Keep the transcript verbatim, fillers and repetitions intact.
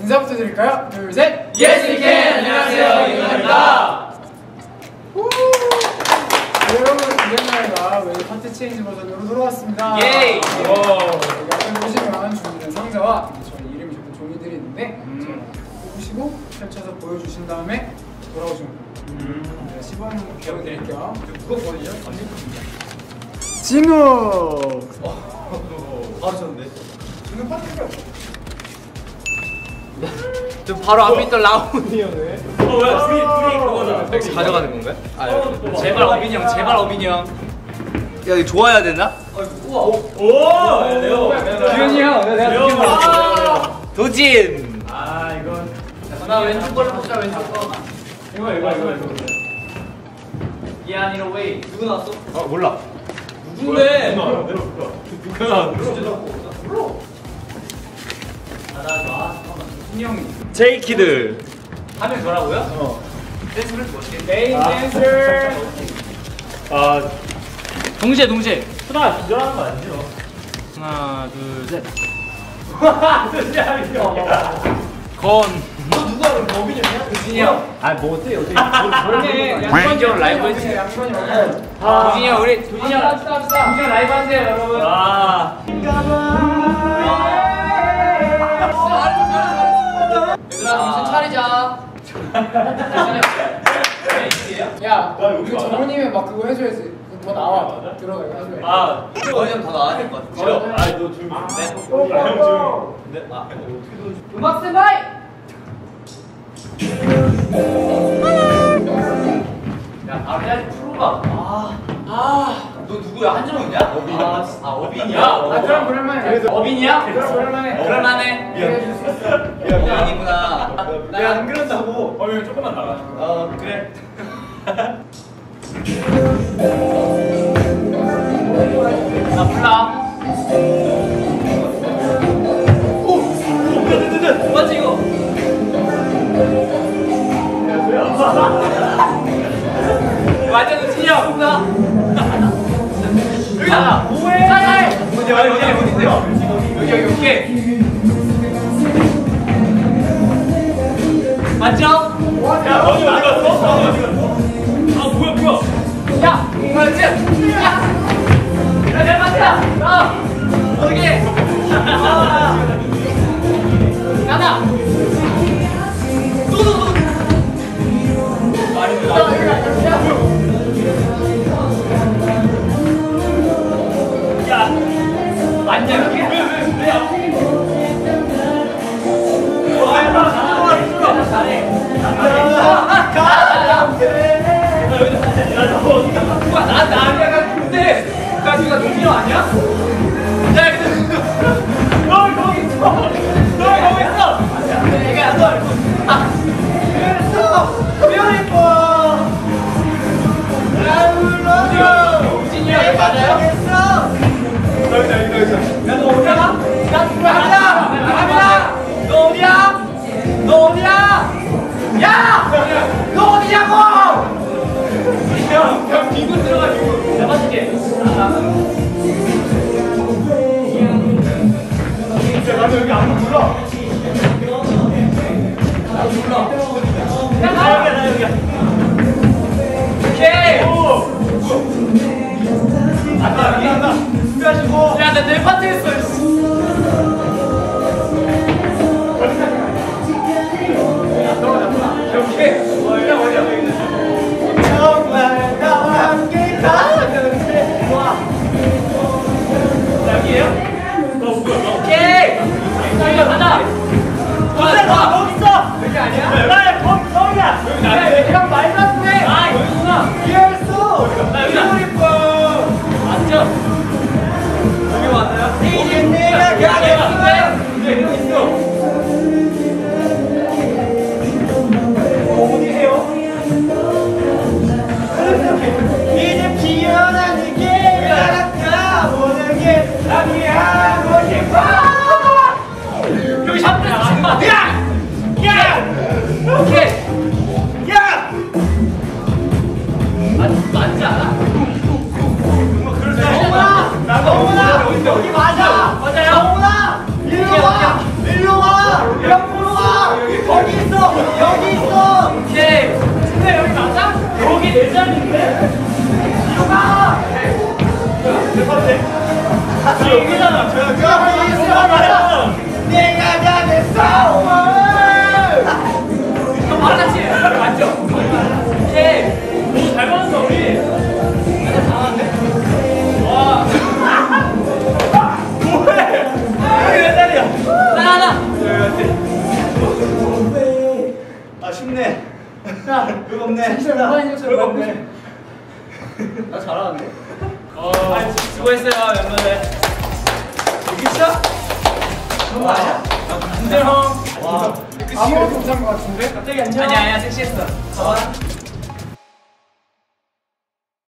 인사부터 드릴까요? 둘, 셋! Yes we can! 안녕하세요, 윤호입니다. 여러분, 이현아가 왜 파트 체인지 버전으로 돌아왔습니다. 예이! 앞에 보시면 준비된 상자와 저희 이름이 적힌 종이들이 있는데 음. 제가 보시고 펼쳐서 보여주신 다음에 돌아오시면 됩니다. 음. 네, 시범 보여드릴게요. 무겁거든요? 징어! 바로 쳤는데? 저는 파트가 저 바로 앞에 있던 라온이 형을 어 뭐야? 둘이 둘이 그거잖아. 가져가는 건가요? 아, 제발 어빈이 형, 제발 어빈이 형. 야, 이거 좋아야 되나? 우와. 오. 레오. 규현이 형, 내가 레오. 도진. 아 이건. 나 왼쪽 걸로 보자, 왼쪽 거. 이거 이거 이거 이거. Yeah, in a way. 누구 나왔어? 아 몰라. 누군데? 누가 나왔어? 몰라. 나 좋아. 신영이. 제이키드. 하면 저라고요? 어. 댄스를 멋있게. 메인 댄서! 아. 동시에 동시에. 수다 기절하는 거 아니죠? 하나, 둘, 셋. 진짜 건. 너 누가 그럼 범인이 형이야? 도진이 형. 아 뭐 어때 어떻게? 원래 양반이 형 라이브 해주세요. 양반이 형. 도진이 형, 우리 도진이 형. 합시다, 합시다. 도진이 형 라이브 하세요, 여러분. 아. 얘들아, 정신 차리자. 야, 그 정우님이 막 그거 해줘야지. 뭐 나와. 들어가, 이거 해줘야지. 아. 어이 형다 나와야 될 것 같아. 싫어. 아너 준비. 네. 형 준비. 네. 아 어떻게 도와줘? 음악 스마이. 야, 바로 해야지 프로가. 아, 아, 너 누구야? 한정훈이야? 어빈. 아, 아 어빈이야? 아, 그럼 그럴만해. 어빈이야? 그럼 그럴만해. 그럴만해. 미안. 어빈이구나. 나 안 그런다고. 어, 형 조금만 나가. 어, 그래. 나 불러. 오, 오, 맞지 이거? 맞아, 너 진이야, 혼나. 여기다. 뭐해? 사사해. 어디, 어디, 어디, 어디, 여기, 여기, 여기. 맞죠? 야, 너희 어디 갔어? 너희 어디 갔어? 아, 뭐야, 뭐야? 야, 맞지? 야, 야, 내 맞다. 나 어떻게? 나다. 또또또. 말이 나. 야, 맞냐 이게? 왜, 왜, 왜야? 나나 아니야 근데 까지가 동료 아니야? 야 근데 너 거기 있어 너 거기 있어 내가 너 아 그랬어 beautiful 아울러 우진이야 맞아요? 여기다, 여기다, 여기다. 야너 어디야? 나 누구야? 갑니다 너 어디야? 너 어디야? 야! 너 어디냐고! 형, 형 비군 들어가지고 잡아줄게. 야, 나도 여기 아무도 몰라. 나 몰라. 야, 나 여기야, 나 여기야. 오케이. 오. 안다, 안다, 안다. 준비하시고. 야, 나 내 파트 했어. 오케이. 어디야, 어디야? 정말 나와 함께 가는 게 좋아. 여기에요? 너 뭐야? 오케이. 저희가 가자. 근데 너 거기 있어. 여기 아니야? 나 거기 거기야. 여기 나한테. 형 마이너스네. 아, 여기구나. 이해했어. 나 여기 안 맞죠? 여기 맞나요? 있어. 여기 있어. 오케이. 근데 여기 맞아? 여기 내 자리인데. 뒤로 가. 여기잖아. 여기 있어. 내가 가겠어. 너 맞았지? 맞죠? 오케이. 오, 잘 맞았어 우리. 내가 잘하는데? 와. 뭐해? 여기 내 자리야. 하나 하나. 아 쉽네. 야, 그거 없네. 진짜 무관인 것처럼 그거 맞네. 없네. 나 잘하는데. 어, 수고했어요 멤버들. 진짜? 그거 아니야? 안녕. 와. 아무것도 못한 것 같은데? 갑자기 안녕. 아니야 아니야 섹시했어.